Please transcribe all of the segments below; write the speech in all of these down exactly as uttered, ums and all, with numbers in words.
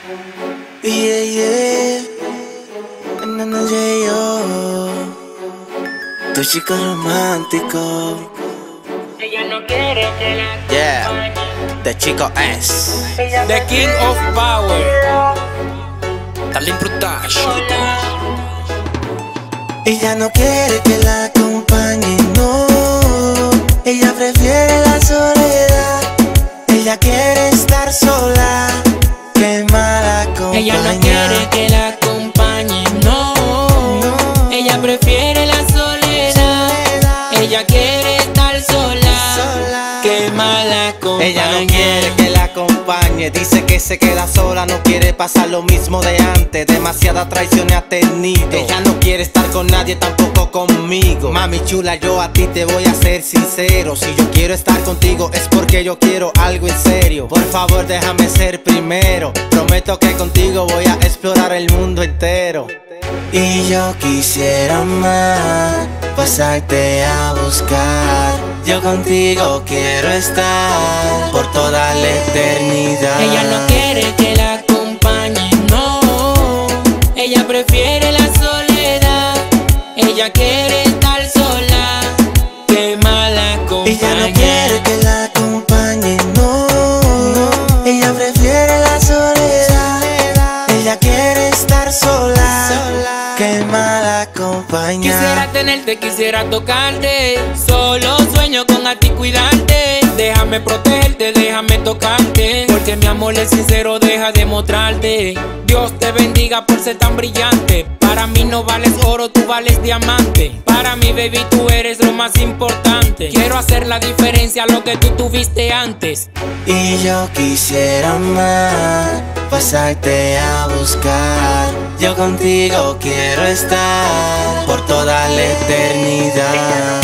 Yeah, yeah. No, no, yeah, yo. Tu chico romántico. Ella no quiere que la Yeah. The Chico S. The King of Power. Darling Production. Ella no quiere que la acompañe, no. Ella prefiere la soledad. Ella quiere estar sola. Qué mala acompaña. Ella no quiere que la acompañe, no. No. Ella prefiere la soledad. Soledad. Ella quiere estar sola. Sola. Qué mala acompaña. Ella no quiere que la acompañe, dice que se queda sola, no quiere pasar lo mismo de antes. Demasiada traición ha tenido. Ella no quiere estar con nadie, tampoco conmigo. Mami chula, yo a ti te voy a ser sincero. Si yo quiero estar contigo es porque yo quiero algo en serio. Por favor déjame ser primero. Prometo que contigo voy a explorar el mundo entero. Y yo quisiera más, pasarte a buscar. Yo contigo quiero estar por toda la eternidad. Ella no quiere que la acompañe, no. Ella prefiere la soledad. Ella quiere estar sola. Qué mala acompaña. Ella no quiere que la acompañe, no. No. Ella prefiere la soledad. Ella quiere estar sola. Sola. Qué mala compañía. Quisiera tenerte, quisiera tocarte. Solo sueño con a ti cuidarte. Déjame protegerte, déjame tocarte. Porque mi amor es sincero, deja de mostrarte. Dios te bendiga por ser tan brillante. Para mí no vales oro, tú vales diamante. Para mí, baby, tú eres lo más importante. Quiero hacer la diferencia a lo que tú tuviste antes. Y yo quisiera más, pasarte a buscar. Yo contigo quiero estar por toda la eternidad.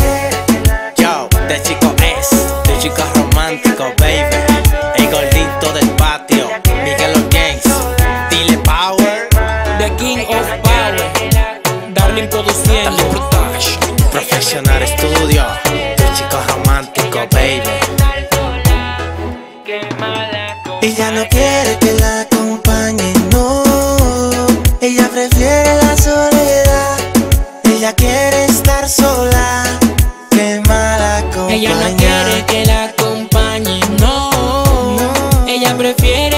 Yo, The Chico S, The Chico romántico, baby. El gordito del patio, Miguel Orgains, dile power. The King of Power, Darling produciendo. Darling Production. Profesional Studio, The Chico romántico, baby. Ella no quiere que la acompañe, no. Ella prefiere la soledad. Ella quiere estar sola. Qué mala compañía. Ella no quiere que la acompañe, no. No. Ella prefiere